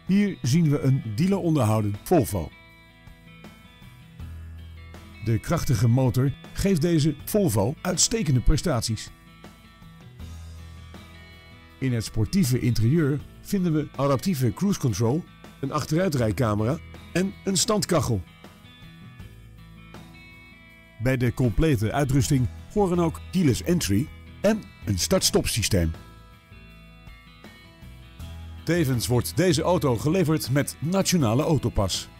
Hier zien we een dealer onderhouden Volvo. De krachtige motor geeft deze Volvo uitstekende prestaties. In het sportieve interieur vinden we adaptieve cruise control, een achteruitrijcamera en een standkachel. Bij de complete uitrusting horen ook keyless entry en een start-stop systeem. Tevens wordt deze auto geleverd met Nationale Autopas.